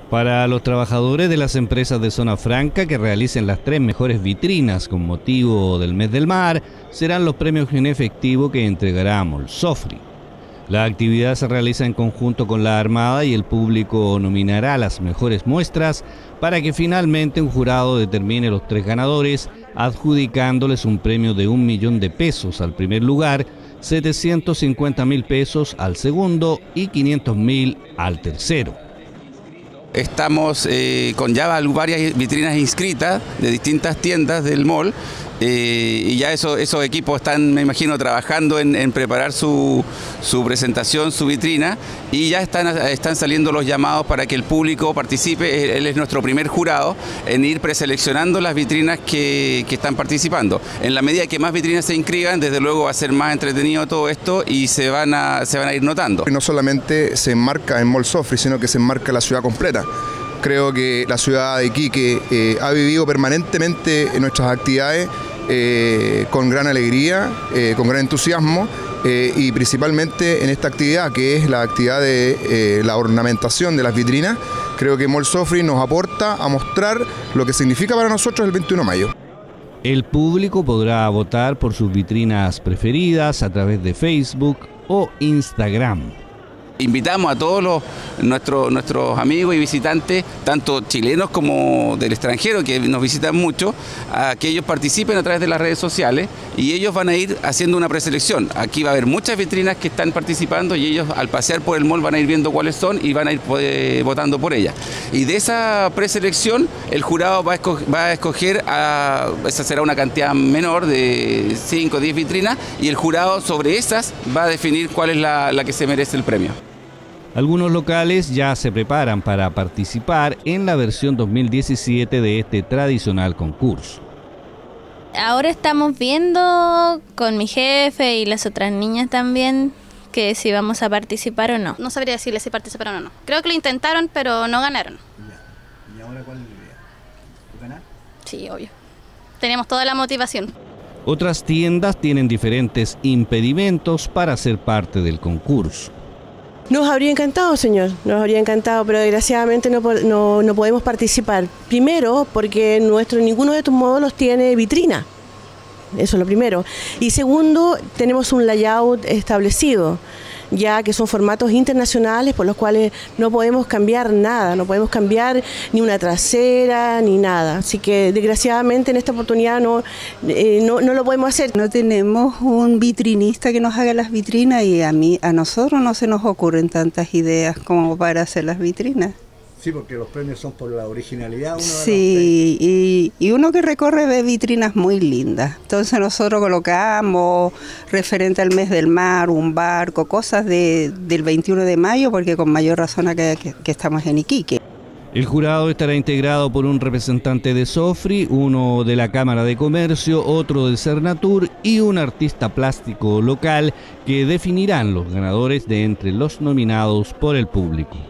Para los trabajadores de las empresas de Zona Franca que realicen las 3 mejores vitrinas con motivo del mes del mar, serán los premios en efectivo que entregará Molsofri. La actividad se realiza en conjunto con la Armada y el público nominará las mejores muestras para que finalmente un jurado determine los 3 ganadores, adjudicándoles un premio de 1 millón de pesos al primer lugar, 750.000 pesos al segundo y 500.000 al tercero. Estamos con ya varias vitrinas inscritas de distintas tiendas del mall y ya esos equipos están, me imagino, trabajando en preparar su presentación, su vitrina, y ya están saliendo los llamados para que el público participe. Él es nuestro primer jurado en ir preseleccionando las vitrinas que están participando. En la medida que más vitrinas se inscriban, desde luego va a ser más entretenido todo esto y se van a ir notando. No solamente se enmarca en Molsofri, sino que se enmarca la ciudad completa. Creo que la ciudad de Iquique ha vivido permanentemente en nuestras actividades con gran alegría, con gran entusiasmo y principalmente en esta actividad que es la actividad de la ornamentación de las vitrinas. Creo que Molsofri nos aporta a mostrar lo que significa para nosotros el 21 de mayo. El público podrá votar por sus vitrinas preferidas a través de Facebook o Instagram. Invitamos a todos nuestros amigos y visitantes, tanto chilenos como del extranjero, que nos visitan mucho, a que ellos participen a través de las redes sociales y ellos van a ir haciendo una preselección. Aquí va a haber muchas vitrinas que están participando y ellos, al pasear por el mall, van a ir viendo cuáles son y van a ir votando por ellas. Y de esa preselección el jurado va a escoger, esa será una cantidad menor de 5 o 10 vitrinas, y el jurado sobre esas va a definir cuál es la que se merece el premio. Algunos locales ya se preparan para participar en la versión 2017 de este tradicional concurso. Ahora estamos viendo con mi jefe y las otras niñas también que si vamos a participar o no. No sabría decirle si participaron o no. Creo que lo intentaron, pero no ganaron. ¿Y ahora cuál es la idea? ¿Ganar? Sí, obvio. Teníamos toda la motivación. Otras tiendas tienen diferentes impedimentos para ser parte del concurso. Nos habría encantado, señor, nos habría encantado, pero desgraciadamente no podemos participar. Primero, porque ninguno de estos módulos tiene vitrina, eso es lo primero. Y segundo, tenemos un layout establecido, ya que son formatos internacionales por los cuales no podemos cambiar nada, no podemos cambiar ni una trasera ni nada. Así que desgraciadamente en esta oportunidad no lo podemos hacer. No tenemos un vitrinista que nos haga las vitrinas y a nosotros no se nos ocurren tantas ideas como para hacer las vitrinas. Sí, porque los premios son por la originalidad. Sí, y uno que recorre ve vitrinas muy lindas. Entonces nosotros colocamos referente al mes del mar, un barco, cosas del 21 de mayo, porque con mayor razón acá que estamos en Iquique. El jurado estará integrado por un representante de Sofri, uno de la Cámara de Comercio, otro del Cernatur y un artista plástico local que definirán los ganadores de entre los nominados por el público.